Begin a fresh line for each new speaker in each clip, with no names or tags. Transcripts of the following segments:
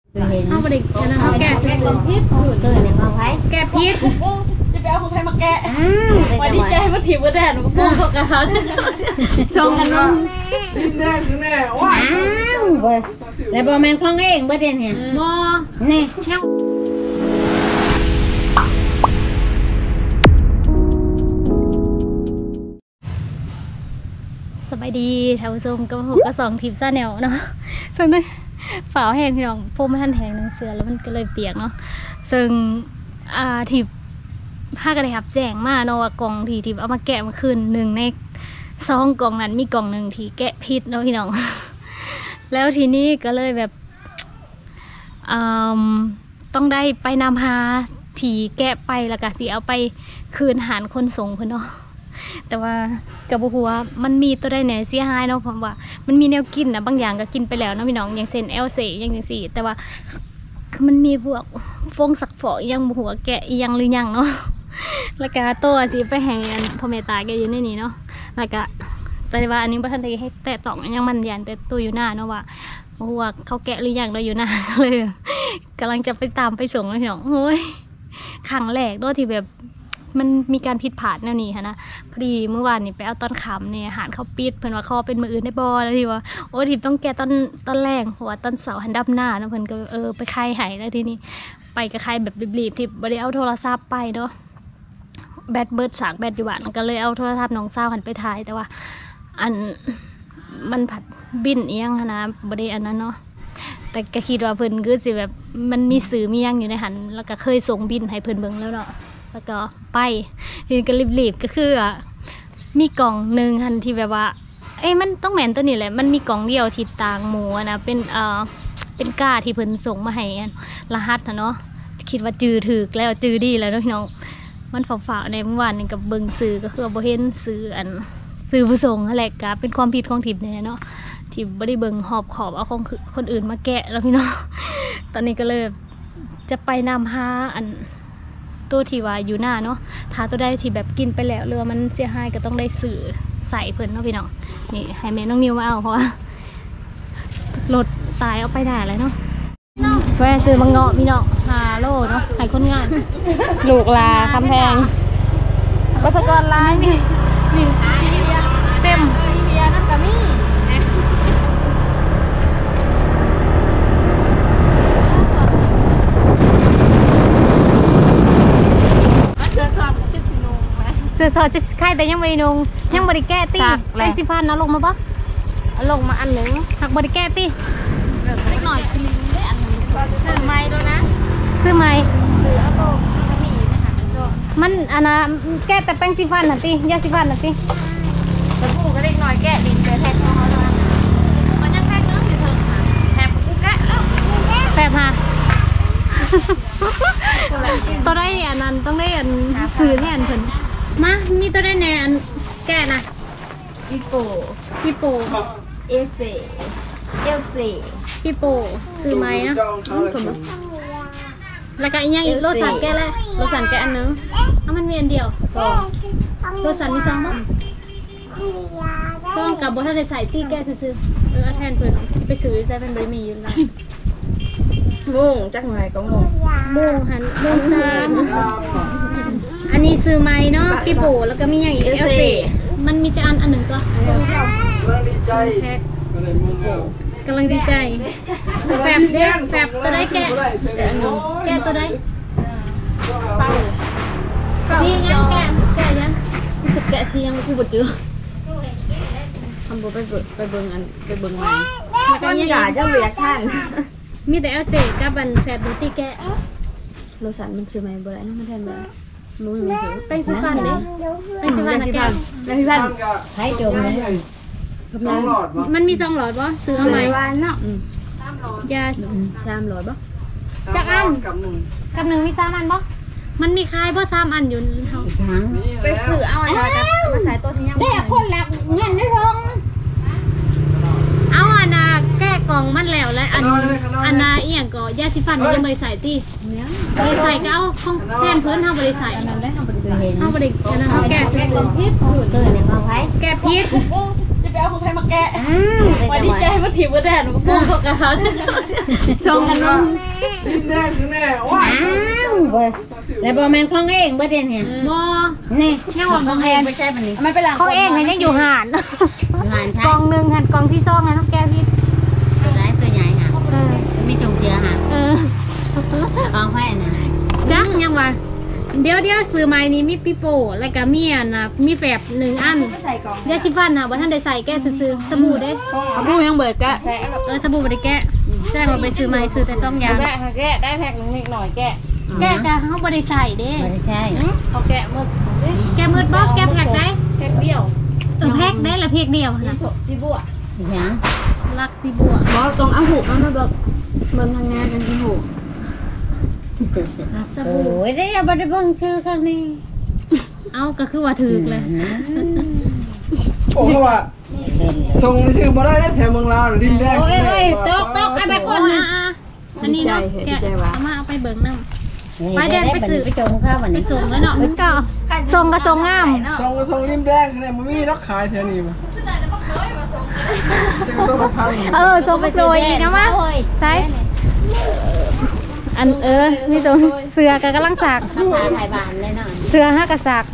เอาบริการนะเขาแกะสิคนพิษตัวเนี่ยมาไว้แกะพิษจะไปเอาของใครมาแกะวันนี้แกะมาถีบมาแดดมาปูเขากระทะชงกันน้อง
แน่แน่ว้าว
แล้วบอแมนคล้องเองเบอร์เดนเนี่ยบอเนี่ยเงาสบายดีท่านผู้ชมก็ผมก็2ทีมซ่าแนวเนาะซึ่งด้วยฝาแห้งพี่น้องพวกมันทันแห้งหนึ่งเสือแล้วมันก็เลยเปียกเนาะซึ่งทีผ้าก็ได้รับแจ้งมาเนาะว่ากล่องที่เอามาแกะมาคืน1ใน2กล่องนั้นมีกล่องหนึ่งที่แกะผิดเนาะพี่น้องแล้วทีนี้ก็เลยแบบต้องได้ไปนำหาที่แกะไปแล้วก็สิเอาไปคืนหารคนส่งเพื่อนเนาะแต่ว่ากับบัวมันมีตัวได้เนี่ยเสียหายเนาะผมว่ามันมีแนวกินนะบางอย่างก็กินไปแล้วนะพี่น้องอย่างเช่นLCอย่างสี่แต่ว่ามันมีพวกฟงสักฝอยังหัวแกะยังหรือยังเนาะแล้วก็ตัวที่ไปแห่งพ่อแม่ตาแกอยู่ในนี้เนาะแล้วก็แต่ว่าอันนี้พระท่านได้ให้แต่ต้องยังมันยันแต่ตัวอยู่หน้าเนาะว่าหัวเขาแกะหรือยังเราอยู่หน้าเลยกำลังจะไปตามไปส่งนะพี่น้องโอ้ยครั้งแรกด้วยที่แบบมันมีการผิดพลาดแนวนี้ค่ะนะพอดีเมื่อวานนี่ไปเอาตอนขำเนี่ยอาหารเขาปิดเพิ่นว่าเขาเป็นมืออื่นได้บอแล้วทีว่าโอ้ทิพต้องแก้ตอนแรกเพราะว่าตอนเสาร์หันดับหน้านะเพิ่นก็ไปคายหายแล้วทีนี้ไปกับคายแบบรีบๆที่บ่ได้เอาโทรศัพท์ไปเนาะแบตเบิร์ดสากแบตอยู่บ้านก็เลยเอาโทรศัพท์น้องสาวหันไปถ่ายแต่ว่าอันมันผัดบินเอียงนะบ่ได้อันนั้นเนาะแต่ก็คิดว่าเพิ่นคือสิแบบมันมีสื่อมียังอยู่ในหันแล้วก็เคยส่งบินให้เพิ่นเบิ่งแล้วเนาะแล้วก็ไปทีนี้ก็รีบๆก็คือมีกล่องหนึ่งทันที่แบบว่ามันต้องแหม่นตัวนี้แหละมันมีกล่องเดียวที่ต่างหมูนะเป็นก้าที่เพิ่นส่งมาให้รหัสนะเนาะคิดว่าจือถือแล้วจือดีแล้วน้องมันฝ่าในเมื่อวานนี่กับเบิ่งสื่อก็คือบ่เห็นสื่อผู้ส่งอะไรก็เป็นความผิดของทิพย์เนี่ยเนาะที่บ่ได้เบิ่งหอบขอบเอาของคนอื่นมาแกะแล้วพี่น้องตอนนี้ก็เลยจะไปนำหาตัวที่ว่าอยู่หน้าเนาะถ้าตัวได้ที่แบบกินไปแล้วเรือมันเสียหายก็ต้องได้สื่อใส่เพิ่นเนาะพี่น้องนี่ให้แม่น้องนิวมาเอาเพราะว่ารถตายเอาไปได้เลยเนาะแวะซื้อมังเงาะพี่น้อง5 โลเนาะให้คนงานลูกลาคำแพงบัสกรลายนี่เต็มเบียร์นั่นก็มีเสื้อซอจะใครแต่ยังไม่นุ่งยังบริแก้ตีแรงสิฟันนะลงมาปะลงมาอันหนึ่งหักบริแก้ตีเล็กหน่อยคือลิงได้อันหนึ่งซื้อไม้ด้วยนะซื้อไม้ซื้อเอาโตมีนะคะมันอันน่ะแก้แต่แป้งสิฟันน่ะตียาสิฟันน่ะตีแต่ผู้ก็เล็กหน่อยแก้ลิงไปแทกของเขาแล้วมันยังแทกเนื้ออยู่เถอะค่ะแทกกูแกะแล้วแทกมาตัวได้อันนั้นต้องได้อันซื้อแทนเพิ่นมามีตัวได้แนนแกนะฮิโปเอเซฮิโปซื้อไหมนะแล้วก็อีกอย่างอีกโลสันแกแล้วโลสันแกอันนึงมันมีอันเดียวโลสันมี2บ้าง2กับบทได้ใส่ตีแกซื้อแทนเพิ่นสิไปซื้อใส่เป็นบริมีอยู่แล้ว
มุ่งจักไงก็มุ่ง
หันมุ่ง3อันนี้ซื้อไม้เนาะปิโป้แล้วก็มีอย่างอีกมันมีจะอันหนึ่งตัวกำลังดีใจแฟบเด็กแฟบตัวได้แกตัวได้นี่ยังแกยังจะแกะซียังกูบดเจอทำบุไปเบิ่งมา
แล้วก็ยังจะเรียกท่าน
มีแต่เอาเศษกับบันแฟบดูตีแกะ
โลสันมันซื้อไหมบ่ได้นะมันแทนบ่
รู้อยู่ถือแป้งสีฟันเลยแป้งสีฟันนะแก
แป้งสีฟันให้จมเลย
มันมี2 หลอดบ่ซื้อเอาไหม
เนาะ
ยา
3 หลอดบ่
จักอันกับ1มี3 อันบ่มันมีคายบ่3 อันอยู่เขา
ไปซื้อเอาอะไรกันมาใส่ตัวที่ยัง
ได้คนละเงินได้ทองเอาอันน่ะแก้กล่องมันแล้วและอันน่ะอีหยังก็ยาสีฟันยังบ่ได้ใส่ติบริใส่ก็เอาของแทนเพื่อนเขาบริใส่
ได้เขาบริเห็น
เขาบริอันนั้นเขาแกะสิคนพิษตัวเนี่ยมาไว้แกะพิษจะไป
เอาของใครมาแกะ
วัน
นี้แกะมาถีบมาแดดมาปูเขากระหังชงกันเนาะ
แน่คือแน่ว้า
แล้วบอแมนคล้องเองเบ่เด่นเห็น
บ่
นี่ยังว่าของเองไม่ใช่ปันนี้
มันเป็นหลัง
เขาเองมันยังอยู่หาน
งานใช่
กองหนึงหันกองที่2ไงน้องแก้วพี่
ร้ายตัวใหญ่ค่ะ
เออ
มีจงเจือค่ะ
เออ
กองไฟนะ
จักยังว่าเดี๋ยวซื้อไม้นี้มีปิโป้แล้วก็มีอันน่ะมีแฝบ1อัน
ใส่กล่อง
ยาสีฟันน่ะบ่ทันได้ใส่แก้ซื้อๆสบู่เด้
เขาพูดยังเบิกแกะ
สบู่บ่ได้แก้แจ้งว่าไปซื้อไม้ซื้อแต่2อย่าง
แกะแกะได้แพ็คนึงนิดหน่อยแกะ
แก้ก็เฮาบ่ได้ใส่เด้
ไม่ใช่
เขาแกะหมด
แก้มืดบ่แก้แพ็กได้
แพ็คเดียว
แพ็กได้ละเพ็กเดียวนะ
สีบัว
ยัง
ลักสิบัว
บอสตรงอ้หูมันนะเบิกมันทางงานเป็นหู
สบู่
โอ้ยได้ยังไม่ได้เบิ่งชื่อข้างนี้
เอาก็คือว่าถูกเลย
โอ้เขาว่าส่งชื่อมาได้แถวเมืองลาวดินแดง
โอ้ยตกไอ้แบบคนน่ะ
อันนี้เนาะแกะเอามาเอาไปเบิ่งน้ำ ไปเดินไปซื้อ
ไปจงข้าววัน
ไป
นี้
ส่งแล้วเนาะก็ส่งก็ส่งงาม
ส่งก็ส่งริมแดงเนี่ยมันมีนักขายแถวนี้มั้ยจะต้องมาพัง
ส่งไปโจยอีกนะมะใช่อันมีส่งเสือก็กำลังสัก
ข้าวขาถ่ายบานเลยเนาะ
เสือห้ากระสัก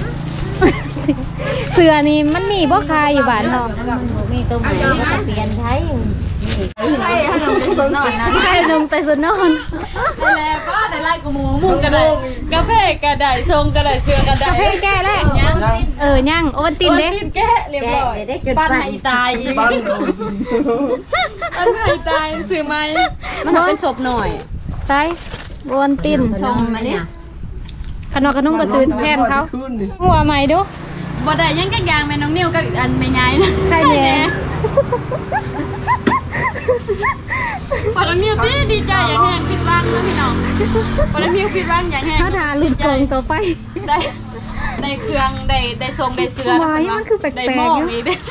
เสือนี่มันมีบ่คายอยู่บ้านเนาะ
มันบ่มีตัวใหม่เปลี่ยนใช้นี่
ให้นมเป็นสุดนอนนะ
ใครนมแต่สุดนอน
ได้แล้วป้าได้ไล่กูมูมุ่งกระไดกาแฟกระไดทรงกระไดเสือกระได
กาแฟแก้แล้ว
ยัง
ย่างโอวัลตินเด้
ตินแกะเรียบร้อยปั้นให้ตาย
บ้าน
ปั้นให้ตายซื้อไหมมันเป็นศพหน่อย
ใช่โอวัลติน
ชงมาเนี่ย
ขนมขนมก็ซื้อแทนเขา
ขึ้นนี่
หัวใหม่ดู
บ่ได้ยังกักยางแม่น้องนิวกับอันแม่ยายนะ
ใครเนี่ย
พอน้องนิวดีใจอย่างแห้งผิดหวังนะพี่น้องพอน้องนิวผิดหวังอย่างแห้ง
ถ้าทาลุ้นโกงต่อไป
ได้เครื่องได้ทรงได้เสื้อ
ว้ายมันคือแปลกๆ
ได้หม้ออีกเด้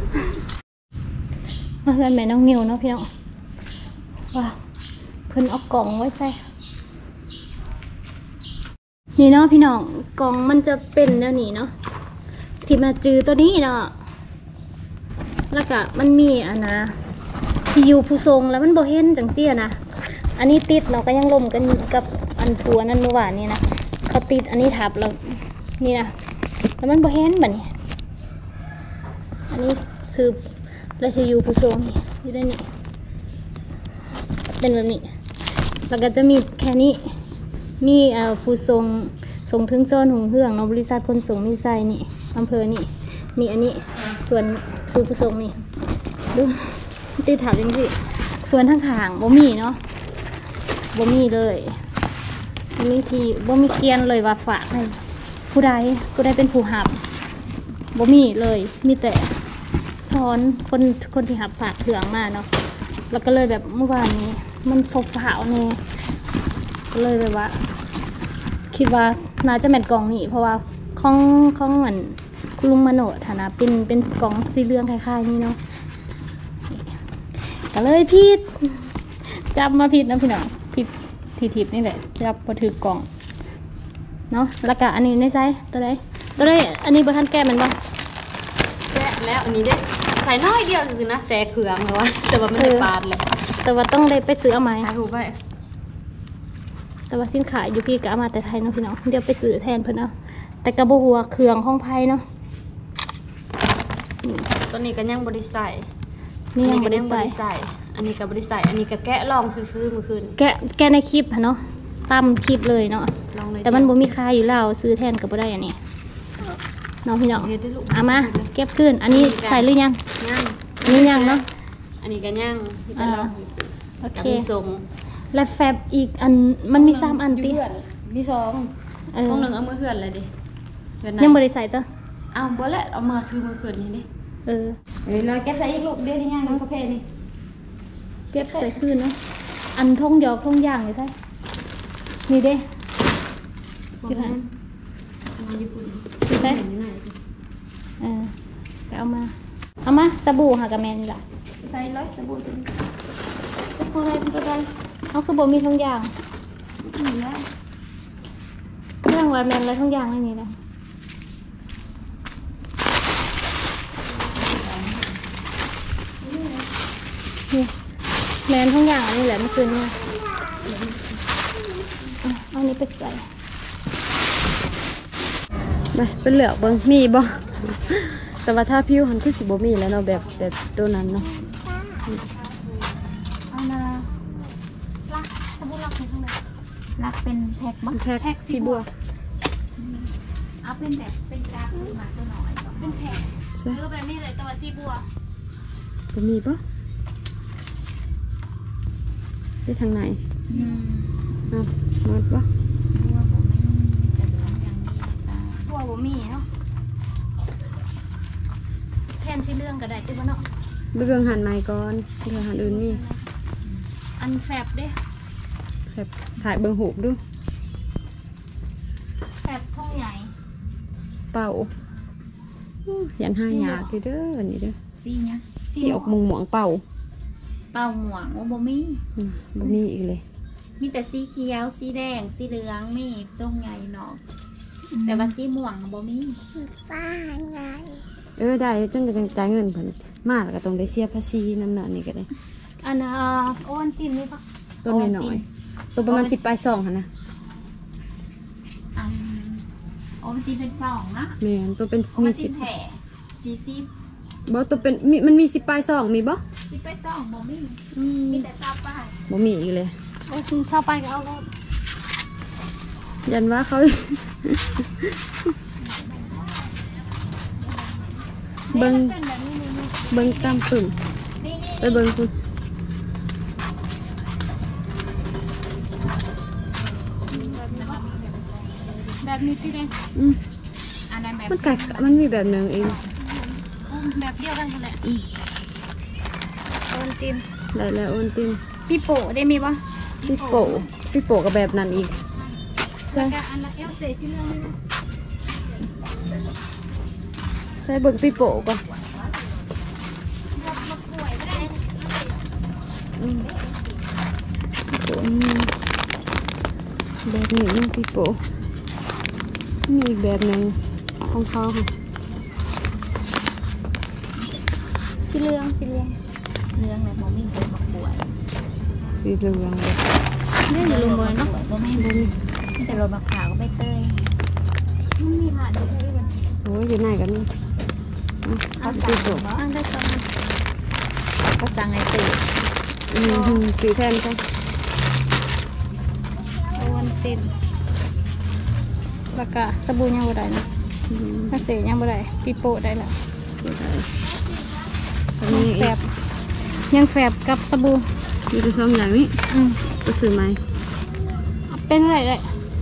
มาเพื่อนแม่น้องนิวเนาะพี่น้องว้าวเพิ่นเอากล่องไว้ใส่นี่เนาะพี่น้องกล่องมันจะเป็นแล้วนี่เนาะที่มาจือตัวนี้เนาะแล้วก็มันมีอันนะที่อยู่ผู้ทรงแล้วมันบ่เห็นจังเสียนะอันนี้ติดเนาะก็ยังลมกันกับอันผัวนั่นเมื่อวานนี่นะเขาติดอันนี้ทับแล้วนี่นะแล้วมันบ่เห็นบัดนี้อันนี้คือราชยูผู้ทรงนี่อยู่ด้านนี้เป็นแบบนี้แล้วก็จะมีแค่นี้มีผู้ทรงส่งถึงโซนหงเฮืองเนาะบริษัทขนส่งมีไซนี่อำเภอนี่มีอันนี้ส่วนสู่ผู้ทรงนี่ดูตีถามจริงสิส่วนทางขางบ่มีเนาะบ่มีเลยบ่มีที่บ่มีเกียนเลยว่าฝากให้ผู้ใดเป็นผู้หับบ่มีเลยมีแต่สอนคนที่หับฝากเครื่องมาเนาะแล้วก็เลยแบบเมื่อวานนี้มันฝกฝาวแน่ก็เลยแบบว่า คิดว่าน่าจะแม่นกล่องนี่เพราะว่าของเหมือนคุณลุงมโนฐานะเป็นกล่องสีเหลืองคล้ายๆนี่เนาะก็เลยผิดจับมาผิดนะพี่น้องผิดที่ทิพนี่แหละจับมาถือกล่องเนาะแล้วก็อันนี้ในไซส์ตัวใดอันนี้บ่ทันแก้มันบ่
แกะแล้วอันนี้ได้ใส่น้อยเดียวซื่อๆนะแซ่เครื่องเลยว่าแต่ว่ามันได้ปาดเลย
แต่ว่าต้องได้ไปซื้อเอาไหม
ถ่ายรูปไว้
แต่ว่าสินค้าอยู่พี่ก็เอามาแต่ไทยเนาะพี่น้องเดี๋ยวไปซื้อแทนเพิ่นเอาแต่กระบอกหัวเครื่องของไผเนาะ
ตัวนี้ก็ยังบ่ได้ใส่
นี่ยังบ่ได้ใส่
อันนี้ก็บ่ได้ใส่อันนี้ก็แกะลองซื้อๆเมื่อคืน
แกะในคลิปค่ะเนาะตามคลิปเลยเนาะ
ลองเลย
แต่มันบ่มีค่าอยู่แล้วซื้อแทนก็บ่ได้อันนี้น้องพี่น้อง
เฮ็ดได้ลูก
เอามาเก็บขึ้นอันนี้ใส่หรือยัง
ย่าง
อันนี้ยังเนาะ
อันนี้ก็ย่างที่ไปลองซื้อ
โอเค
มีทรง
และแฟบอีกอันมันมี3อันติ
เพื่อนมีสอง
เออ
ต้องหนึ่งเอามือเพื่อนเลยดิเพื่อนไหน
ยังบ่ได้ใส่ตัว
อ้าวบ่แล้วเอามาถือมือคืนนี่ดิ
เออ
เราแกะใส่อีกลูกเดียวนี่ย่างน้ำกาแฟนี่
เก็บใส่ขึ้นเนาะอันท่องยอกท่องย่างอยู่ใช่นี่เด้อยู่หั่น
มาญี่ปุ่น
อยู่ใช่
เห็นไหน
เออไปเอามาสบู่หากระแมนนี่ล่ะ
ใส่ร้อยสบู่ตัวนี้
เป็นอะไรเขาคือบ่มีท่องย่าง
มีแล้ว
เครื่องว่าแมนแล้วท่องย่างในนี้นะนี่แมนทุกอย่างนี่แหละเมื่อคืนเนี่ยเอานี้ไปใส่ไปเป็นเหลือกเบิ้งมีบ่แต่ว่าถ้าผิวหันคือสิบ่มีแล้วเนาะแบบตัวนั้นเนาะเอามาลักสบู่ลักในข้างใน
รักเป็นแพ็คบ่
แพ็คสีบัว
เอาเป็นแบบเป็นกราฟขึ้นมาตัวน้อยก่อน
เป็นแพ็คแบบนี้เลยแต่ว่าสีบัว
จะมีปะได้ทางไหนอ่ะหมดปะ
บัวบ่ไม่มีแต่เหลืองอย่างนี้ตา
บัวบ่มีเนาะแทนสีเหลืองก็ได้ติบ่เนาะ
เรื่องหันไม้ก่อนเรื่องหันอื่นมี
อันแฟบเด้
แบบถ่ายเบิ่งหูบดู
แฟบท่องใหญ่
เป่าอู้ยันห้าหยาคือเด้ออันนี้เด้อ
สีเนี้ย
ที่ออกมุงหมวงเป่า
เป่าหมวงว่าบ่มี
บ่มีอีกเลย
มีแต่สีเขียวสีแดงสีเหลืองมีตรงใหญ่เนาะแต่ว่าสีม่วงบ่มี
ได้จนจะจ่ายเงินเพิ่นมาแล้วก็ต้องได้เสียภาษีน้ำหนักนี่ก็ได้
อันโอวันตินนี่ปะ
ต้นน้อยๆตัวประมาณ10 ปลาย2หั่นนะ
อันโอมันตีเป็น2นะ
แม่นตัวเป็น
โอ
มี
มันตี
10
แผ่40
บ่ตัวเป็นมันมี10 ปลาย2มีบ่
สิไป2บ่มีมีแต่20ป้าย
บ่มีอีกเลย
โอ้ฉันชอบไปก็เอาแล้ว
ยันว่าเขา เบิ่ง
เป็นแบบนี้นี่
เบิ่งตามปึ่มไปเบิ่งคุณ
แบบนี้ที่เด้ง
อันนั้นแบบ
มันกัดมันมีแบบหนึงเอง
แบบเดียวกันแหละโอวันติน
ได้แล้วโอนติน
ปีโป้ได้มีปะ
พี่โปกับแบบนั้นอีก
แล้วก็อันละเอลเซสีเหลืองนี่
ใส่เบิ่งพี่โปก่อน
มาป่วยไม่ได้
แบบนี้นี่พี่โปมีอีกแบบหนึงของเขาค่ะ
สีเหลืองสีเหลือง
เรื่องแบบบ่มีเป็นบักบวย
สีเหลืองเลย
นี่อยู่ลุมเบอร์เนาะ
บ่มีมีแต่รถมะพร้าวก็ใบเตย
มันมีผ่านอยู่ที่มัน
โอ้ยอยู่ไหนกันนี่
อันสามอันได้สอง
ก็สั่งให้ซื้อ
สีแทนใช่
โอวันตินแล้วก็สบู่ยังบ่ได้นะถ้าเสยยังบ่ได้ปีโป้ได้ละ
ตอนนี้
แฟบยังแฟบกับสบู่
มีตัวช่องอย่างนี้ ก็ซื้อไหม
เป็นอะไรเลย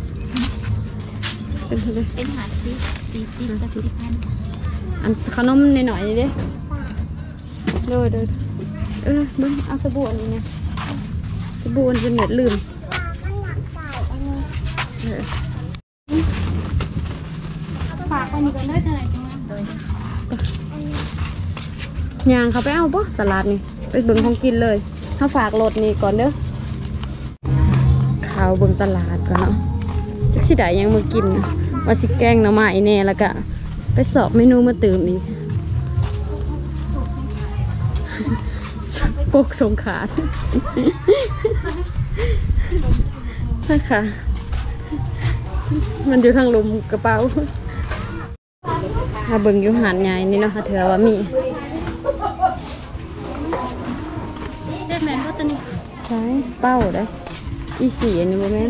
เป็นเท่าไหร่
เป็นหาซิ40กับ4,000
อันขนมหน่อยๆดิโดยเบิ่งเอาสบู่อันนี้นะสบู่อันเป็นเน็ตลืม
ฝากไปนี่ก็เลิศอะไรจังเลยโดย
ยางเขาไปเอาปะตลาดนี่ไปเบิ่งของกินเลยเขาฝากรถนี่ก่อนเด้อข่าวเบิ่งตลาดก่อนเนาะจักสิได้หยังมากินนะว่าสิแกงหน่อไม้แน่แล้วก็ไปสอบเมนูมาเติมอีกปกสงขาดค่ะมันอยู่ทางลมกระเป๋าถ้าเบิ่งอยู่หาดใหญ่นี่เนาะค่ะเถื่อว่ามี
เด็ดแมนก็ตัวนี้
ใช่เป้าได้อีสีอันนี้บ่แม่น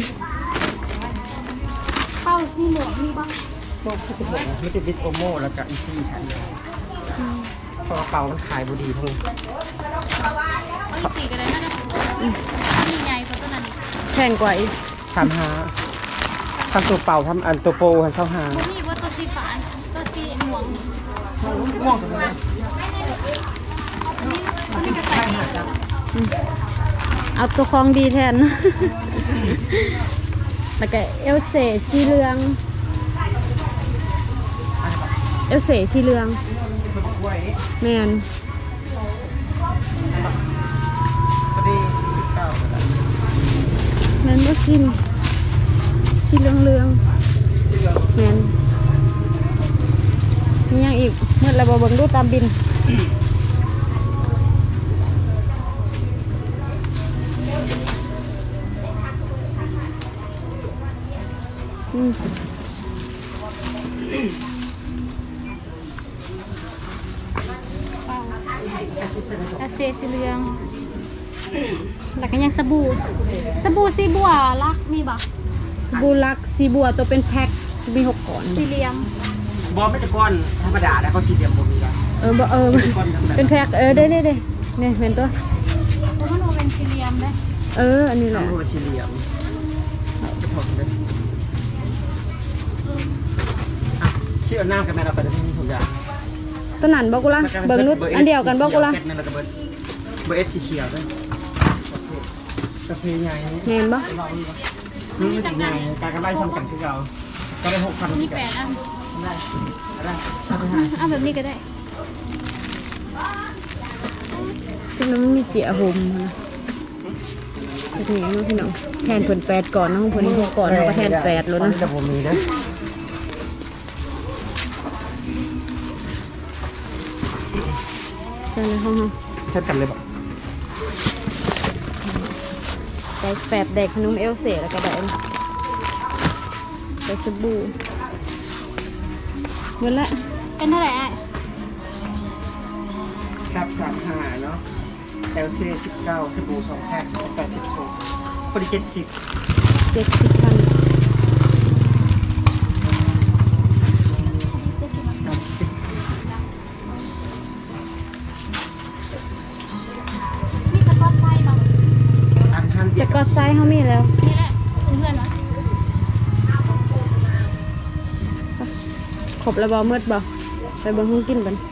เป้าที่หมวกมีบ้าง
พวกที่ผมมิติบิทโอโมแล้วก็อีซี่สันเพราะกระเป๋ามันขายบุดีทั้ง
เอาอีสี่ก็ได้นะมีใหญ่กว่าตัวนั้นอีก
แพงกว่าอีก
35ทำตัวเป่าทำอันตัวโปรทันเศร้าหา
พวกนี้ว่าตัวสีฝานตัวสีหมวก
ม่วงกันเลย
อันนี้ก็ใส่ดี
เอาตัวคองดีแทน แล้วก็เอลเซ่สีเหลืองเอลเซ่สีเหลืองแมน
พอดี19
แมนว่าสีสีเหลืองเหลืองแมนมียังอีกเมื่อไรบ่เบิ่งดูตามบิน
อาเซสีเหลืองแล้วก็ยังสบู่สีบัวลักมีบ่
บูรักสีบัวตัวเป็นแพ็คมี6ก้อน
สี่เหลี่ยม
บอลไม่จะก้อนธรรมดาแล้วก็สี่เหลี่ยมบ่มีกัน
เป็นแพ็คได้เนี่ยเป็นตัว
เพราะมันเป็นสี่เหลี่ยมได้
อันนี้แหละ
ต้องรู้ว่าสี่เหลี่ยมจะพอกันที่เอาน้ำกับแม่เราไปได้ทุกอย่าง
ตัวนั้นบอกกูละเบิ่งนุดอันเดียวกันบอกกูละ
เบอร์เอสสีเขียวด้วยกาแฟใหญ่นี่
เห็นบ่
นี่มันใหญ่การกำไรสำคัญคือเราก็ได้6,000
มี8 อัน
ได้
เอาแบบนี้ก็ได้
ซึ่งมันมีเจี๋ยหมทีนี้พี่น้องแทนเพิ่น8ก่อนน้องเพิ่น6ก่อนเขาก็แทน8แล้วนะ
แต่ผมมีนะ
ใช่ในห้อง
ชัดกันเลยบอก
ได้แฝดเด็กขนมเอลเซ่แล้วก็ได้สบู่หมดละ
เป็นเท่าไหร่อ่ะ
ครับ35เนาะ LC 19สบู่2แพ็ค80พอดี70
70,000
มีสก๊อตไซด์บ่
สกอตไซส์เขามีแล้ว
นี่แหละเพื่อนๆเนาะ
ครบแล้วบ่มืดบ่ไปเบิ่งห้องกินกัน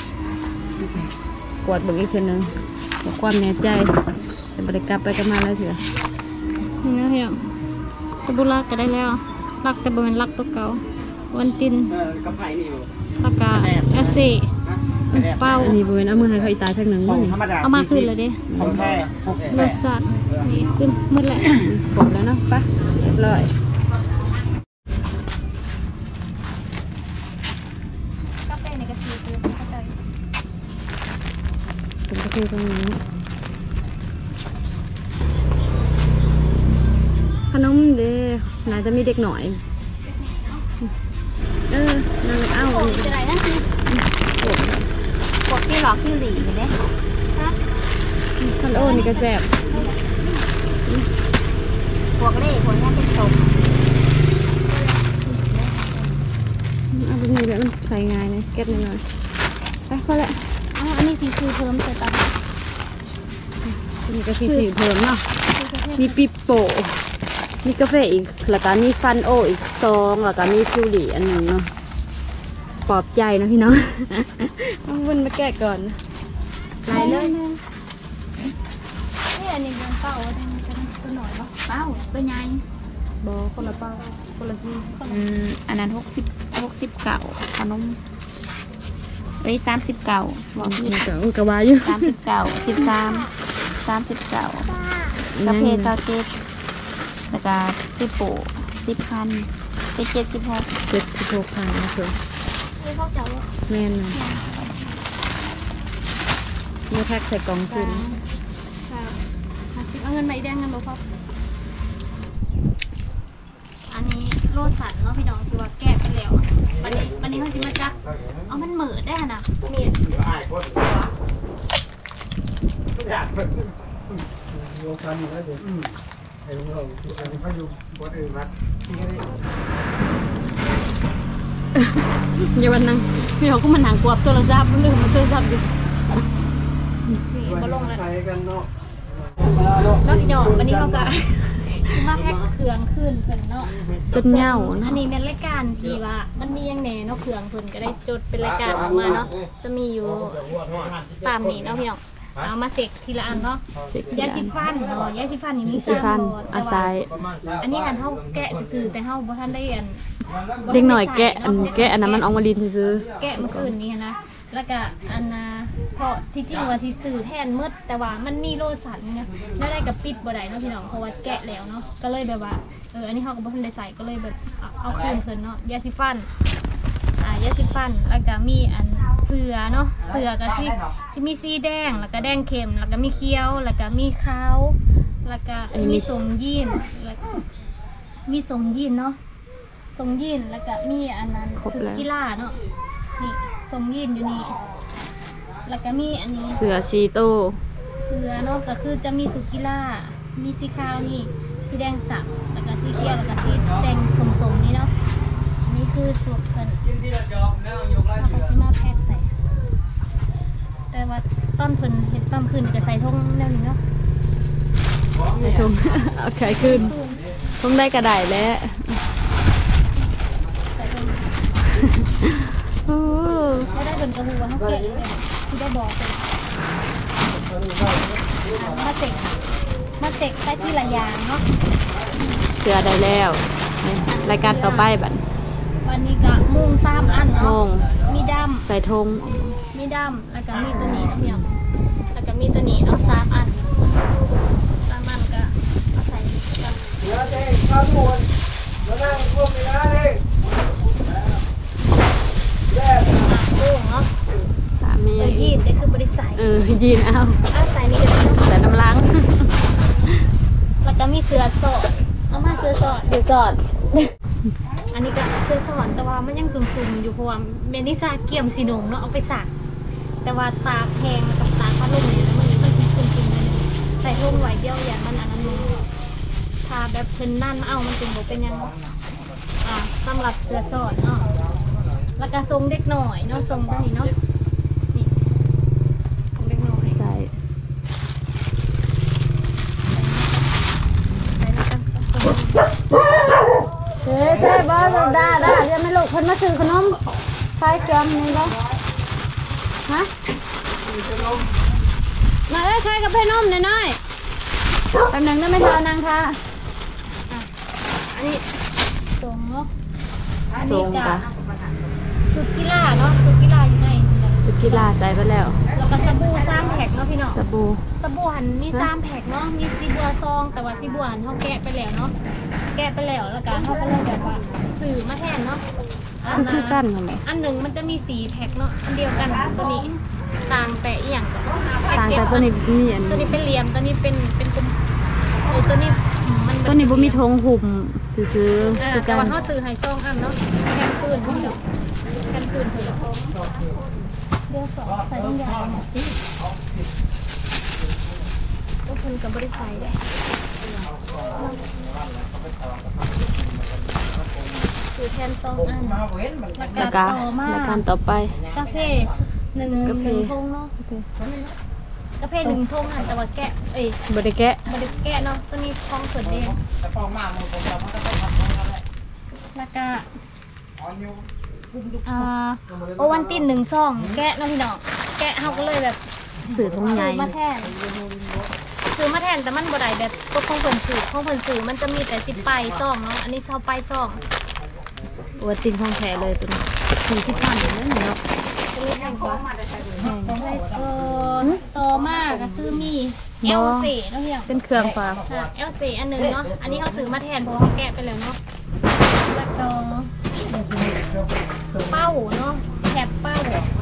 กวดเบิ่งอีกเทื่อนึงขอความแน่ใจแต่บ่ได้กลับไปกันมาแล้วเถื่อ
นี่นะพี่น้องสบู่ลักก็ได้แล้วลักแต่บ่แม่นลักตัวเก่าวันติน
กับไผ่นี่อยู่
แล้วก็เอสเซ่เป้า
อันนี้บ่แม่นเอามือให้เขาอีตายแพ็คหนึง
ข
บ่
อง
นี่
ธรรมดา
เอามาคืนเลยเด้
ของแท้
รสชาตินี่ซึ่งหมดแหละ
ครบแล้วเนาะไปเรียบร้อย
กาแฟในกระสีคือเข้าใจ
เป็นกาแฟตรงนี้ขนมเด้น่าจะมีเด็กหน่อยนางเอา
โอ้จะไหนนั่นสิ
พวกที่หลอกที่หลีเด้
ฮะ
คันโอ้นี่ก็แซ่บ
พวกเล่พวกนี้เป็นสม
เอาไปนี่แบบมันใส่ง่ายนะเก็บหน่อยๆไปพอละ
อ๋ออันนี้สีคือเพิ่มใส่ตา
นี่ก็สีเพิ่มเนาะมีปิปโป้มีกาแฟอีกแล้วก็มีฟันโออีก2แล้วก็มีฟิวรี่อันหนึงเนาะปลอบใจนะพี่น้อง เอาวนมาแกะก่อนนะ
ไหนเลยนี่อันนี้เป็นเป้าตัวหน่อยปะ
เป้าตัวใหญ่
บอคนละเป้าคนละที่
อันนั้น60เก่าขนม30เก่าบอกพี่
นี่ก็กระวาอยู่
30เก่า13 30เก่ากาแฟเซาเจ็ดแล้วก็ปิโป้10,000เป็น76
76,000นะเพื่อน
คือเขาจะว่า
แม่นนะไม่แพ็คใส่กล่องขึ้น
เอาเงินมาอีกแดงเงินบ่พออันนี้โลสันเนาะพี่น้องคือว่าแกะไปแล้ววันนี้เขาจะมาจักเอามันเหมือได้นะนี่
โยคันอยู่แล้วเดี๋ยวไอ้ลุงเราเขาอยู่บนอื่นมาที่นี่
อย่าวันนั่งพี่เขาก็มานั่งกวบโทรศัพท์มันลืมโทรศัพท์อยู่
มาลงแล้ว
ใช้กันเนาะ
แล้วพี่น้องวันนี้เขาก็สิมาแพ็คเครื่องขึ้นเพิ่นเนาะ
จดเหงา
อั
เนาะ
นนี้เป็นรายการที่ว่ามันมีอย่างแหน่เนาะเครื่องเพิ่นก็ได้จดเป็นรายการออกมาเนาะจะมีอยู่ตามนี้เนาะพี่น้องเอามาเสกทีละอันเนาะยาสีฟันเนาะยาสีฟันนี่มี
สิ
3
พัน
หลอด
อา
แต่
ศั
ว่าย อันนี้หันเฮาแกะซื่อๆแต่เฮาบ่ทันได้อัน
เด็กหน่อยแกะอันนั้นมันออกมาลินซื้อ
แกะเมื่อคืนนี้นะแล้วก็อันน่ะเพราะที่จริงว่าที่ซื้อแทนหมดแต่ว่ามันมีโลสันเนี่ยแล้วได้กับปิดบ่ได้เนาะพี่น้องเพราะว่าแกะแล้วเนาะก็เลยแบบว่าอันนี้เฮาก็บ่ทันได้ใส่ก็เลยแบบเอาคืนเพิ่นเนาะยาสีฟันยาสีฟันแล้วก็มีอันเสือเนาะเสือก็สิมีสีแดงแล้วก็แดงเข้มแล้วก็มีเขียวแล้วก็มีขาวแล้วก็มีทรงยีนแล้วก็มีทรงยีนเนาะทรงยีนแล้วก็มีอันนั้นชุดกีฬาเนาะนี่ทรงยีนอยู่นี่แล้วก็มีอันนี้
เสือชีโต
เสื้อเนาะก็คือจะมีชุดกีฬามีสีขาวนี่สีแดงสับแล้วก็สีเขียวแล้วก็สีแดงสมๆนี่เนาะอันนี้คือสูตรเพิ่นเอาไปสิมาแพ็คใส่แต่ว่าต้นเพิ่นเฮ็ดปั๊มขึ้นก็ใส่ทงแนวนี้เนาะ
ใส่ทง เอาขายขึ้นทงได้กระไดแล้ว
ใส่ทง
โอ้
ไม่ได้เป็นกระหูว่าเขาเก่งเลยที่ได้บอกเลยมาเจ็กใส่ที่ละอย่างเนาะ
เสือได้แล้วนี่รายการต่อไปบัด
วันนี้ก็มุง3อัน
โม
เนาะ
ง
มีด
ใส่ธง
ำมีดำแล้วก็มีตัวนี้นะพี่น้องแล้วก็มีตัวนี้เนาะ3อัน3อันก็เอาใส่กัน
เดี๋ยวเจ๊ข้าวมูลแล้วนั่งพวกนี้นะเด้แย่
โอ่งเนาะ
สามี
ยีนได้คือบริษัท
ยีนเอา
ใส่นี่เดี๋ยว
ใส่น้ำล้าง
แล้วก็มีเสือสอดเอามาเสือสอด
เดี๋ยวก่อน
อันนี้ก็เสื้อสอนแต่ว่ามันยังสุ่มๆอยู่เพราะว่าเมนิซาเกี่ยมสีนงเนาะเอาไปสักแต่ว่าตาแพงกับตาพัดลมเนี่ยมันสีสุ่มๆเลยใส่ทุ่งไว้เดียวอย่างมันอันนั้นนึงถ้าแบบเพิ่นนั่นเอามันจึงบอกเป็นยังสำหรับเสื้อสอนเนาะแล้วก็ทรงเด็กหน่อยเนาะทรงตัวนี้เนาะนี่ทรงเด็กหน่อย
ใส่
ใส่แล้วกันทรง
เฮ้ยบ้าด่าเดี๋ยวไม่ลูกคนมาซื้อขนมไฟเกลือนี่บ่ฮะมาใช้กับเพนมหน่อยๆแป๊บนึงนะไม่เท่านางค่ะ
อันนี้ทรงเนาะอัน
ทร
นี้
ง
ก็
จ้ะ
สุดกีฬาเนาะสุดกีฬาอยู่ใน
สุกีฬาใส่ไปแล้ว
แล้วก็สบู่3แพ็คเนาะพี่น้อง
สบู่
สบู่หันมี3แพ็คเนาะมีซีบัวซองแต่ว่าซีบัวหันเขาแกะไปแล้วเนาะแกะไปแล้วแล้วก็เขาก็เลยแบบว่าสื่อมาแทนเนาะ
มันคือกันทำไม
อันหนึ่งมันจะมี4แพ็คเนาะอันเดียวกันตัวนี้ต่างแต่อีหยัง
ต่างแต่ตัวนี้มีอัน
ตัวนี้เป็นเหลี่ยมตัวนี้เป็นกลมตัวนี้มัน
ตัวนี้บ่มีธงหุ่มซื้อๆคือ
แต่
กัน
ว่าเขาซื้อให้ซองอันเนาะแคนปืนพี่น้องแคนปืนเถอะเดี๋ยวสองใส่ต้องยาวเนี่ยก็คนกับบริษัทเลยซื้อแทนซองอัน
แล้วก็
ต่อมาร
ายการต่อไป
กาแฟหนึ่งทงเนาะกาแฟ1 ทงหันแต่ว่าแกะ
บริแกะ
บริแกะเนาะตัวนี้ทองเปิดเด้ง
แต่ปองมากมันผมจะมันก็ต้องทำตรงนั้นแหละ
แล้วก็
อ๋อนิ้ว
โอวันติน1 ซองแกะเนาะพี่น้องแกะเขาก็เลยแบบ
สื่อธงใหญ่
ซื้อมาแทนแต่มันบ่ได้แบบตัวของเพิ่นซื้อมันจะมีแต่10 ปลายซองเนาะอันนี้20 ปลายซอง
ว่าจริงของแท้เลยตัวนี้40,000เลยเนาะ
จะมีแพงกว่าต่อมาก็คือมีเอลเซเนาะพี่น้อง
เป็นเครื่องฟ้า
เอลเซอันหนึงเนาะอันนี้เขาซื้อมาแทนเพราะว่าเขาแกะไปแล้วเนาะแล้วก็เป้าเนาะแถบเป้า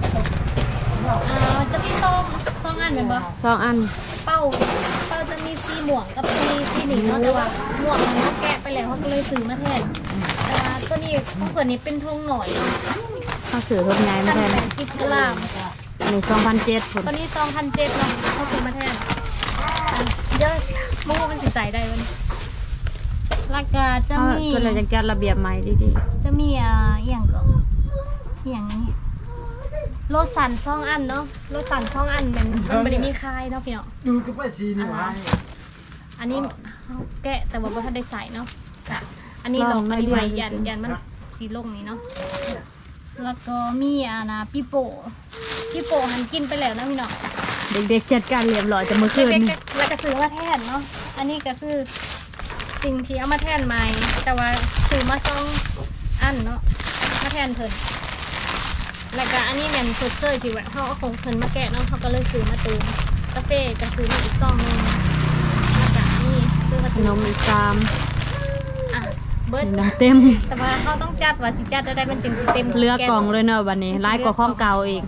จะมีซองอันเป็นบ่
2 อัน
เป้าจะมีสีม่วงกับสีหนิงเนาะแต่ว่าม่วงมันแกะไปแล้วเขาก็เลยซื้อมาแทนแต่ว่าตัวนี้ของเพิ่นนี่เป็นทงหน่อยเนาะ
เขาสื่อธงใหญ่มา
กัน
แทน
80 กรัม
นี่2,700พุ่น
ตัวนี้2,700เนาะเขาซื้อมาแทนเดี๋ยวมูมันสิใส่ได้วันแล้วก็จะมี
เพิ่นเลยจังจัดระเบียบใหม่ดี
จะมีอหย่างก็อหย่างนี้โลสัน2 อันเนาะโลสัน2 อันมันไม่ได้มีคายเนาะพี่เนาะ
ดูก็ไปชีนี่หว่า
อันนี้เขาแกะแต่ว่าบ่ทันได้ใส่เนาะจ้ะอันนี้ลองอันนี้ใหม่ยันมันสีลงนี่เนาะแล้วก็มีปิโป้หันกินไปแล้วนะพี่เนาะ
ๆเด็กๆจัดการเรียบร้อยจะเมื่อคืนนี่
แล้วก็ซื้อมาแทนเนาะอันนี้ก็คือสิ่งที่เอามาแทนใหม่แต่ว่าซื้อมา2 อันเนาะมาแทนเพิ่นแล้วก็อันนี้แม่นสดเซยที่ว่าเขาเอาของเพิ่นมาแกะเนาะเขาก็เลยซื้อมาเติมกาแฟก็ซื้อมาอีก2 นึงแล้วก็อันนี้ซื้อมา
ข
เติ
น
ม
มอีก3
เบิร์ด
นี่นะเต็ม
แต่ว่าเขาต้องจัดว่าสิจัดได้มันจึงสิเต็ม
เลือกกล่องเลยเนาะวันนี้ร้ายกว่าข้องเก่าอีก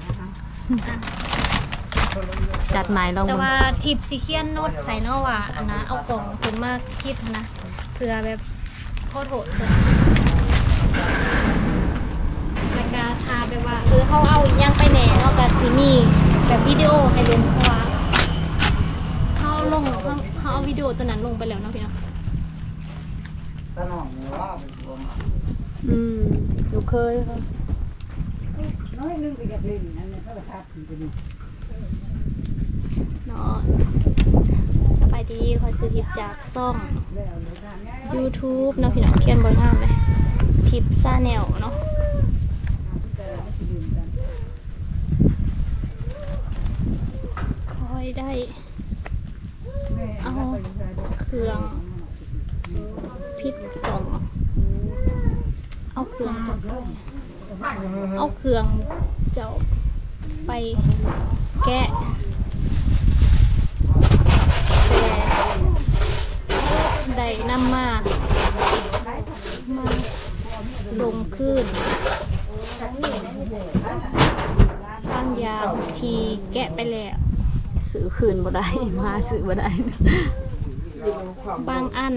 จัดใหม่ลอง
แต่
ดู
ว่าทิปสิเขียนโน้ตใส่เนาะว่าอันนะเอากล่องเพิ่นมาคิดนะเพื่อแบบโทษเพิ่นรายการทาแบบว่าเขาเอาอีกอย่างไปแหน่เนาะกับซีนี่แบบวิดีโอให้เล่นเพราะว่าเขาเอาวิดีโอตัวนั้นลงไปแล้วเนาะพี่เนาะ
ตาหน่องนี่ว่าเป็นตัวมา
หนูเคยค่ะ
เนาะสบายดีขอซื้อทิปจากซ่อง YouTube เนาะพี่น้องเขียนบนงามเลยทิปซาแนลเนาะคอยได้เอาเครื่องพิษกล่องเอาเครื่องเจ้าไปแกะแต่ได้นำมาลงขึ้นบางอย่างที่แกะไปแล้ว
ซื้อคืนบ่ได้ มาซื้อบ่ได้
บางอัน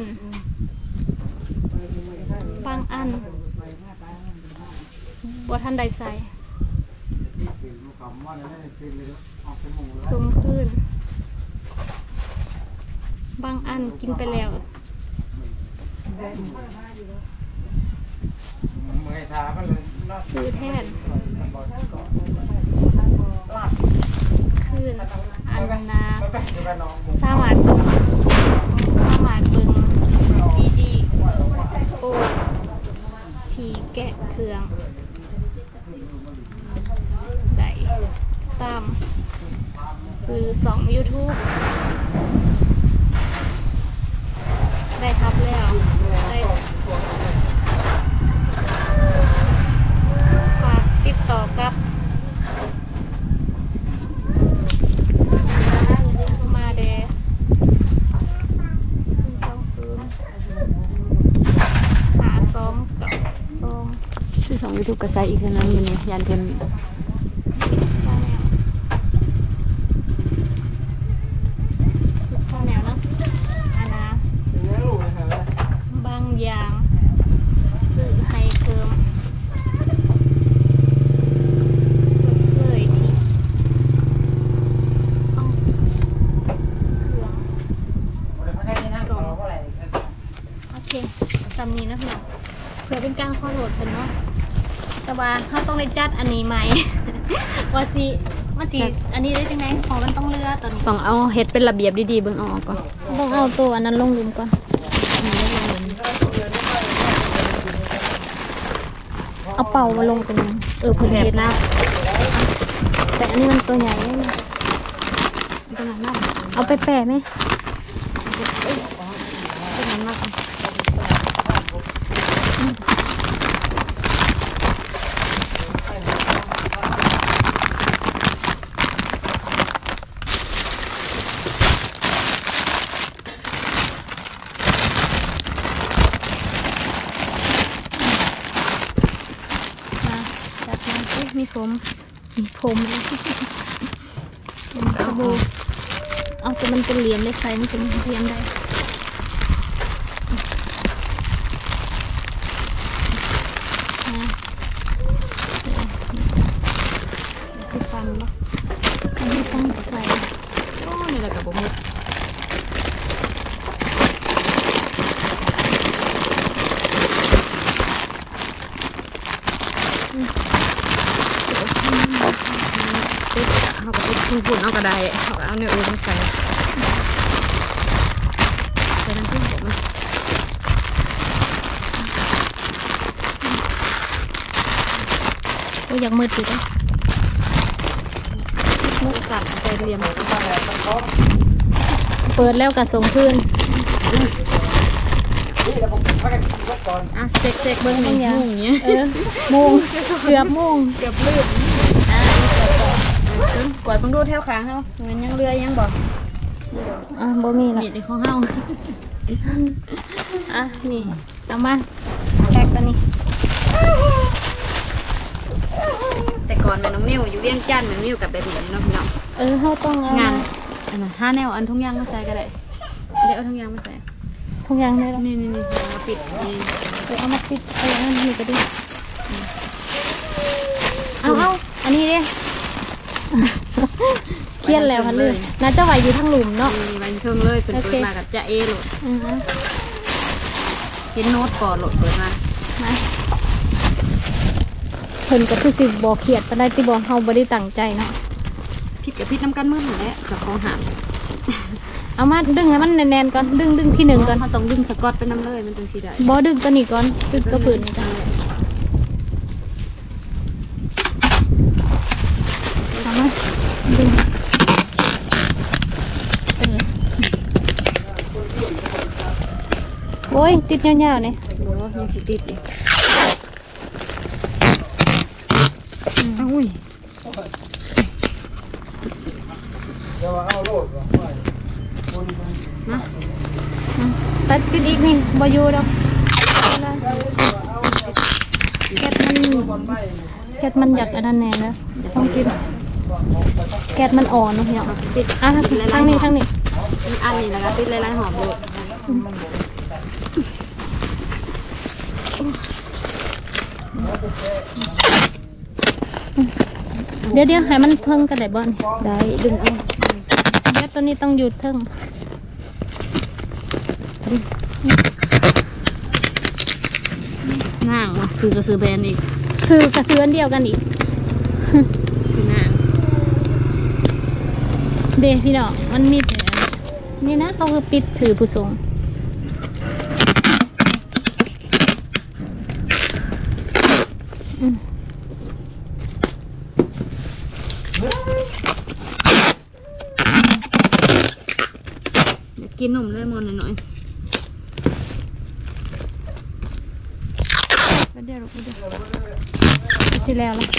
บ่ทันได้ใส่สมขึ้นบางอันกินไปแล้ว
เมื่อยทาก็เลย
ซื้อแทนขึ้นอันนาสามารถเบิ่งดีโอที่แกะเครื่องได้ตามซื้อ2 YouTube ได้ทับแล้วได้ฝากติดต่อกับมาเด
ซื้อ2 YouTube ก็ใส่อีกเท่านั้นอยู่นี่ยันเพิ่น
ซาแนวเนาะอันนะบางอย่างซื้อให้เพิ่มเสยที่เอาเครื่องกล่องโอเคจำนี้นะพี่น้องเพื่อเป็นการข้อโหลดเพิ่นเนาะแต่ว่าเขาต้องได้จัดอันนี้ไหม ว่าสิอันนี้ได้จังไงของมันต้องเลือกตอนนี้
ต้องเอาเฮ็ดเป็นระเบียบดีๆเบิ่งเอาออกก่อน
ต้องเอาตัวอันนั้นลงหลุมก่อนเอาเป่ามาลงตรงนี้เพิ่นเฮ็ดนะแต่อันนี้มันตัวใหญ่เลยเอาไปแปะไหมมีผมสบู่เอาแต่มันเป็นเหรียญเลยใส่มันเป็นเหรียญได้สิฟันบ่อันนี้ต้องใส่
โอ้นี่แหละก็บ่หมด เขาก็ไปฝุ่นเอากระไดเขาก็เอาเนื้ออื่นมาใส่น้ำผึ้งผม
อยากมืดอยู่ด้วย
มุกสัตว์ใจเรียม
เปิดแล้วกับส่งคืน
เซ็กเบิ้งนี่มุ่งเนี้ย
มุ่งเกือบมุ่ง
เกือบลื่นกวาดบังดูแถวค้างเขาเงินยังเรือยังบอก
บ่มีละ
มีดในของเฮา
นี่เอามาแพ็กตัวนี้
แต่ก่อนแม่น้องนิ้วอยู่เวียงจันทน์แม่น้องนิ้วกับแบบนี้เนาะพี่น้อง
เขาต้องเอา
งานอันนั้น5 แนวอันทุ่งยางมาใส่ก็ได้เดี๋ยวเอาทุ่งยางมาใส่
ทุกอย่างเลย
นี่มาปิดนี่
เอามาปิดนั่นนี่ก็ดีเอาอันนี้ดิเครียดแล้วค่ะเลยน่าจะไหวอยู่ทั้งหลุมเนาะ
มีวันเทิงเลยเป็นเปิดมากับจะเอโหลดเห็นโน้ตก่อนโหลดเปิดมา
เพิ่นก็คือสิบ่เครียดปานใดที่บ่เฮาบ่ได้ตั้งใจเนาะ
พิดกับพิดน้ำกันมืดหมดแล้วกับของหาม
เอามาดึงให้มันแน่นๆก่อนดึงที่หนึ่งก่อน
เขาต้องดึงสกอตไปน้ำเลยมันจึงสีได้
บ่ดึงตัวนี้ก่อนดึงตัวปืนนี่ก่อนเอามาดึงโอ้ยติดยาวๆนี่
โอ้ยังสิติดอีกอุ้ย
เดี๋ยวเอาโลด
นะ
ตัดติดอีกนี่บ่อยู่ดอกแก๊สมันอยากอันนั้นแน่นะต้องกินแก๊สมันอ่อนเนาะพี่น้องติดทางนี้
อันนี้แล้วก็ติดลายๆหอมเลย
เดี๋ยวให้มันเพิ่งกันได้บ่น
ได้ดึงเอา
เดี๋ยวตัวนี้ต้องหยุดเพิ่ง
น่างว่ะซื้อกระซื้อแบรนด์อีก
ซื้อกระซื้ออันเดียวกันอีก
ซื้อน่าง
เด้พี่น้องมันมีแต่นี่นะเขาคือปิดถือผู้ทรง
กินนมเลยมอนหน่อย
เดี๋ยวสิแล้วล่ะ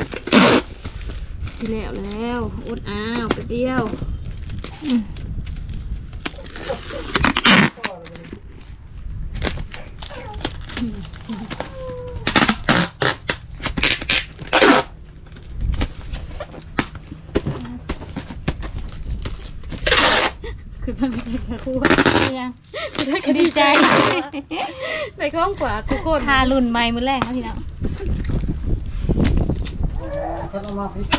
ที่แล้วอดอ้าวไปเดียวคือมันเป็นแบบคู่
ยังดีใจ
ในข้องขวาทุกคน
ทารุ่นใหม่มือแรกนะพี่น้อง
เขาต้องมาพิจ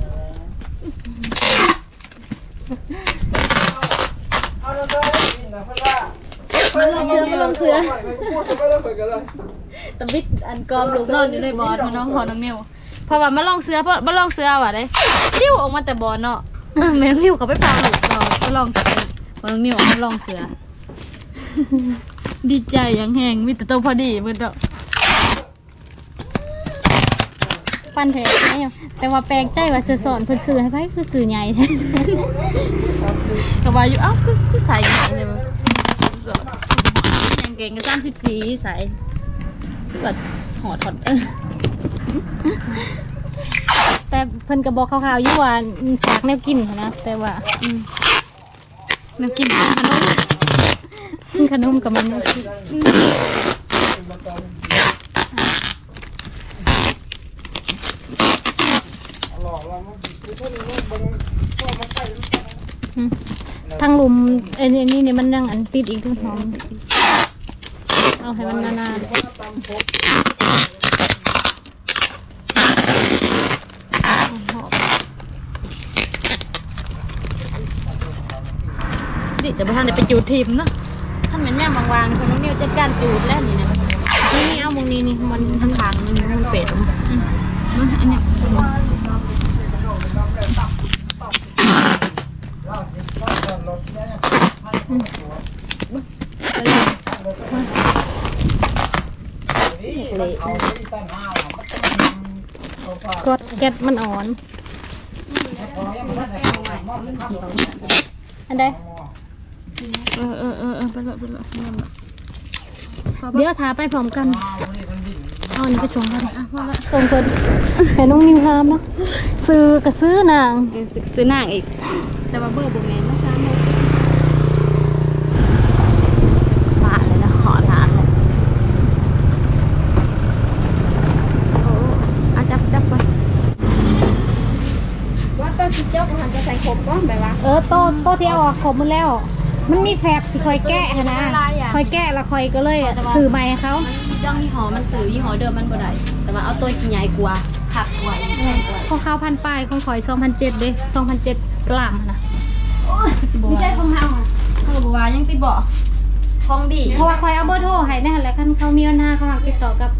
เอาเราได้ยินนะเพื่อนว่า
มาลองเสือ
พูดไม่ได้เผยกันเลย
ตะบิดอันกอมลูกนอนอยู่ในบอลมาน้องขอน้องเมียวเพราะว่ามาลองเสือว่ะได้ชิวออกมาแต่บอลเนาะแม่นิวเขาไปพาลูกเราก็ลองเสือน้องนิวมาลองเสือ ดีใจยังแหงมีแต่ตัวพอดีเพื่อนเนาะ
ปั้นเถอะเนี่ยแต่ว่าแปลกใจว่าซื้อสอนเพิ่นซื้อให้ไปคือซื้อใหญ่แท้
ก็ว่าอยู่เอ้าคือใส่ยังไงเนี่ยมั้งยังเก่งกัน34ใส่ก็หอด
แต่เพิ่นก็บอกคร่าวๆอยู่ว่าฝากแนวกินหั้นนะแต่ว่า
แนวกินขนม
กับมันแนวกินทางหลุมไอ้นี่เนี่ยมันยังอันติดอีกทุกหอมเอาให้มันนานๆ
ดิแต่พอท่านไปจูดทีมเนาะท่านเหมือนย่ามวางๆคนน้องนิวจัดการจูดแล้วนี่นะ
นี่เอามุงนี้นี่มัน
ทางทางมันเป็ดอันเนี้ย
กดแก๊สมันอ่อนอันใด
ไปเลย
เดี๋ยวทาไปพร้อมกันเอาอันนี้ไปส่งเขาเลยส่งเพิ่นให้น้องนิวทามเนาะซื้อกระซื้อนาง
ซื้อหน้าอีกแต่ว่าเบอร์บุเมนนะคะปะเลยนะหอทานเลยโอ้อาจับไป
ว่าต้นจิจกมันจะใส่ขมก็แบบว่า
โตที่เอาออกขบมันแล้วมันมีแฟบสิคอยแกะนะคอยแกะแล้วคอยก็เลยซื้อใหม่ให้เขา
ย่องยี่ห้อมันสื่อยี่ห้อเดิมมันบ่ได้แต่ว่าเอาตัวใหญ่กว่าขับไว้
ของเขาพันปลายของคอย2007เด้2007กลางนะ
ไม่ใช่ของเราเขาบอกว่ายังติดบ่ทองดี
เพราะว่าคอยเอาเบอร์โทรให้แน่แหละคันเขามีปัญหาเขามาติดต่อกับ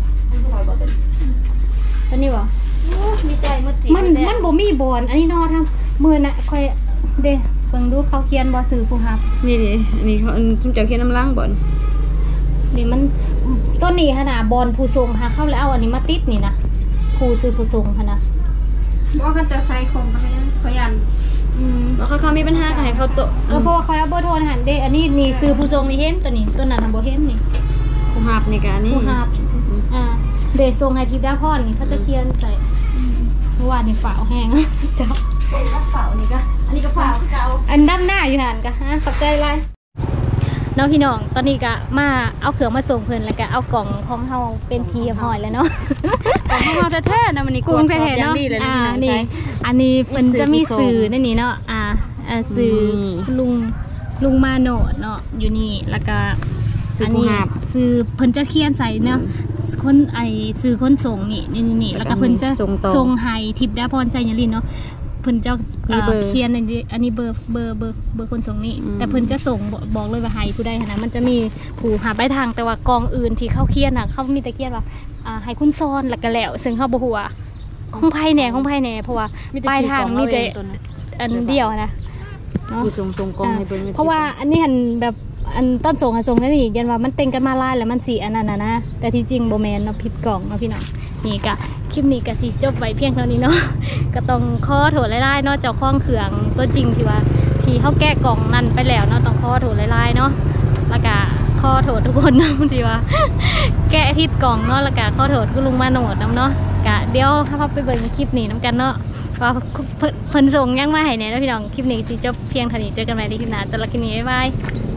ตอนนี้บ่
มีใจมืดตี
มันบ่มีบอนอันนี้นอทำมือน่ะคอยเด้เบิ่งดูเขาเขียนบ่ซื้อผู้รับ
นี่เขาจุ่มเจ้าเขียนน้ำล้างบ่น
นี่มันต้นนี้ขนาดบอลผู้ทรงหาเข้าแล้วเอาอันนี้มาติดนี่นะผู้ซื้อผู้ทรงขนาด
บอกกันจะใส่คมกันยังขยัน
แล้วเขามีปัญหาค่ะให้เขาโต
เพราะว่าคอยเอาเบอร์โทรหันเด้อันนี้นี่ซื้อผู้ทรงนี่เห็นตัวนี้ตัวนั้นทำบ่เห็นนี่
ผู้หับนี่กันนี่
ผู้หับเดทรงให้ทิพย์ดาพรนี่เขาจะเขียนใส่เมื่อวานนี่ฝาแห้งจ้า
เปล่านี่ก็อันนี้ก็เปล่าเก่า
อันด้านหน้าอยู่หันกะฮะขอบใจไรน้องพี่น้องตอนนี้ก็มาเอาเครื่องมาส่งเพิ่นแล้วก็เอากล่องของเฮาเป็นทีหอยแล้วเนาะ
ของเขาแท้ๆนะวันนี้
กรุงแท้ๆเนาะ
ดีเลยนะ
นี่อันนี้มันจะมีสื่อนั่นนี่เนาะสื่อลุงมาโนดเนาะอยู่นี่แล้วก็อันนี้สื่อเพิ่นจะเขียนใส่เนาะคนสื่อคนส่งนี่แล้วก็เพิ่นจะส่งให้ทิพย์ดาพรชัยยลินเนาะเพิ่นจะเขียนอันนี้เบอร์คนส่งนี่แต่เพิ่นจะส่งบอกเลยว่าให้ผู้ใดนะมันจะมีผู้หาปลายทางแต่ว่ากองอื่นที่เขาเขียนน่ะเขามีแต่เขียนว่าให้คุณซ้อนแล้วก็แล้วซึ่งเขาบ่ฮู้ว่าของไผแหน่เพราะว่าปลายทางมีแต่อันเดียวนะเนาะ
ผู้ส่งกองให้เบิ่ง
เพราะว่าอันนี้หันแบบอันต้นส่งส่งนั่นนี่ยันว่ามันเต็งกันมาลายแล้วมันสีอันนั้นนะแต่ที่จริงโบแมนเนาะผิดกล่องเนาะพี่น้องนี่กะคลิปนี้กะสิจบไว้เพียงเท่านี้เนาะ ก็ต้องขอโทษหลายๆเนาะเจ้าของเครื่องตัวจริงที่ว่าที่เขาแก้กล่องนั่นไปแล้วเนาะต้องขอโทษหลายๆเนาะแล้วก็ขอโทษทุกคนเนาะที่ว่า แก้ผิดกล่องเนาะแล้วก็ขอโทษคุณลุงมาโนดน้ำเนาะกะเดี๋ยวถ้าเขาไปเบิ่งคลิปนี้น้ำกันเนาะว่าเพิ่นส่งยังมาให้เนี่ยแล้วพี่น้องคลิปนี้สิจบเพียงเท่านี้เจอกันใหม่ในคลิปหน้าสำหรับคลิปนี้บ๊ายบาย